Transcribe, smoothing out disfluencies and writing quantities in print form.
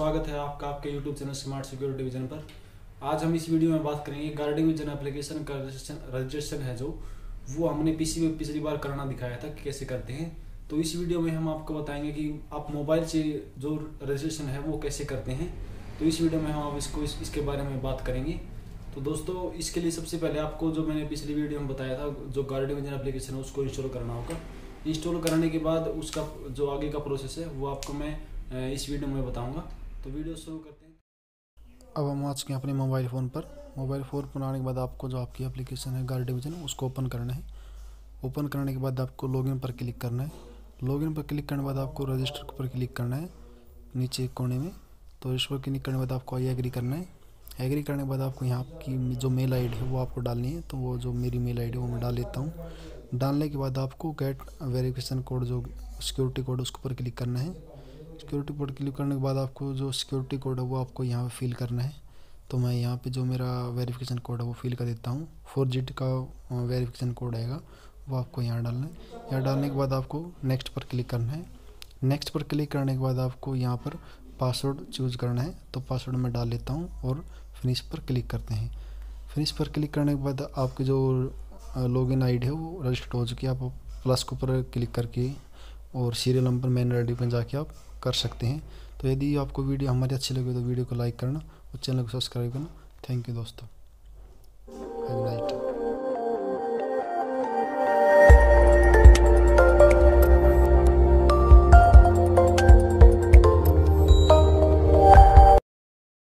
स्वागत है आपका आपके YouTube channel smart security vision पर। आज हम इस वीडियो में बात करेंगे गार्डिंग विजन एप्लीकेशन का रजिस्ट्रेशन है जो वो हमने पीसी में पिछली बार करना दिखाया था कि कैसे करते हैं। तो इस वीडियो में हम आपको बताएंगे कि आप मोबाइल से जो रजिस्ट्रेशन है वो कैसे करते हैं। तो इस वीडियो में हम इसके बारे में बात करेंगे। तो दोस्तों, इसके लिए सबसे पहले आपको जो मैंने पिछली वीडियो में बताया था, जो गार्डिंग विजन एप्लीकेशन है उसको इंस्टॉल करना होगा। इंस्टॉल करने के बाद उसका जो आगे का प्रोसेस है वो आपको मैं इस वीडियो में बताऊंगा। तो वीडियो शुरू करते हैं। अब हम आ चुके हैं अपने मोबाइल फ़ोन पर। मोबाइल फ़ोन पर आने के बाद आपको जो आपकी एप्लीकेशन है गार्डिंग विजन उसको ओपन करना है। ओपन करने के बाद आपको लॉगिन पर क्लिक करना है। लॉगिन पर क्लिक करने के बाद आपको रजिस्टर पर क्लिक करना है नीचे कोने में। तो इस पर क्लिक करने के बाद आपको एग्री करना है। एग्री करने के बाद आपको यहाँ की जो मेल आईडी है वो आपको डालनी है। तो वो जो मेरी मेल आईडी है वो मैं डाल लेता हूँ। डालने के बाद आपको गेट वेरिफिकेशन कोड, जो सिक्योरिटी कोड, उसके ऊपर क्लिक करना है। सिक्योरिटी कोड क्लिक करने के बाद आपको जो सिक्योरिटी कोड है वो आपको यहाँ पे फिल करना है। तो मैं यहाँ पे जो मेरा वेरिफिकेशन कोड है वो फिल कर देता हूँ। 4 डिजिट का वेरिफिकेशन कोड आएगा, वो आपको यहाँ डालना है। यहाँ डालने के बाद आपको नेक्स्ट पर क्लिक करना है। नेक्स्ट पर क्लिक करने के बाद आपको यहाँ पर पासवर्ड चूज़ करना है। तो पासवर्ड मैं डाल लेता हूँ और फिनिश पर क्लिक करते हैं। फिनिश पर क्लिक करने के बाद आपकी जो लॉगिन आईडी है वो रजिस्टर हो चुकी है। आप प्लस के ऊपर क्लिक करके और सीरियल नंबर मेन आईडी पर जाके आप कर सकते हैं। तो यदि आपको वीडियो हमारी अच्छी लगे तो वीडियो को लाइक करना और चैनल को सब्सक्राइब करना। थैंक यू दोस्तों। Have a nice day.